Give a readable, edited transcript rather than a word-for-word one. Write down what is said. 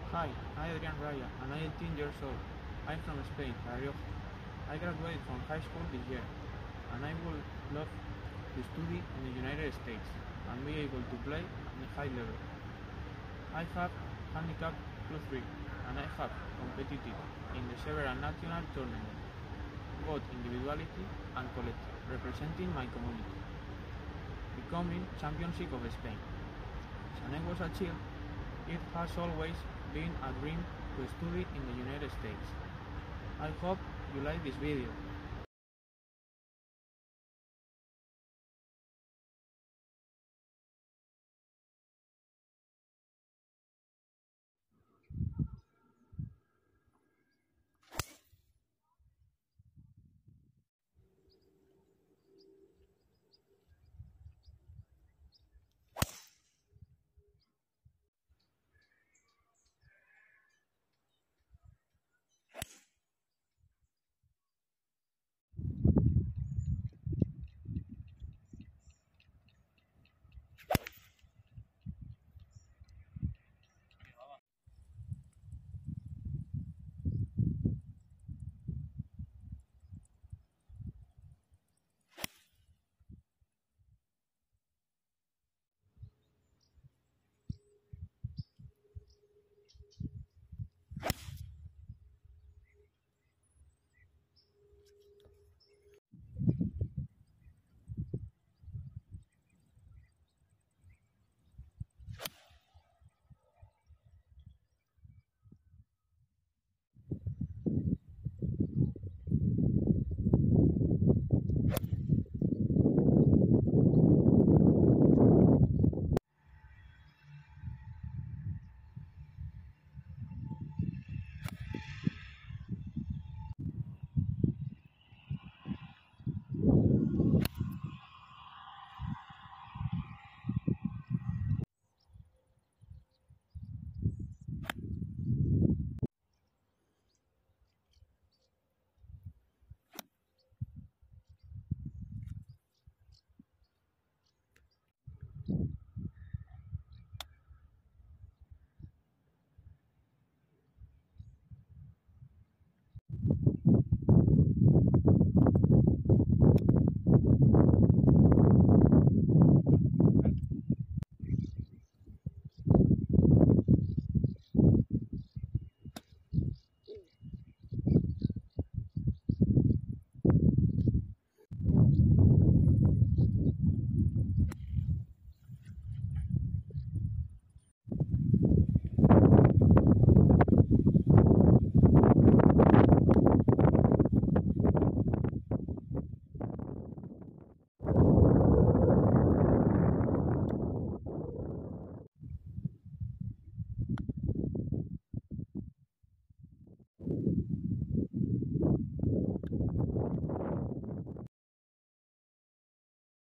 Hi, I'm Adrian Raya and I'm 18 years old. I'm from Spain, La Rioja. I graduated from high school this year and I would love to study in the United States and be able to play at a high level. I have handicap +3 and I have competed in the several national tournaments, both individuality and collective, representing my community, becoming championship of Spain. Since I was a child, it has always been a dream to study in the United States. I hope you like this video.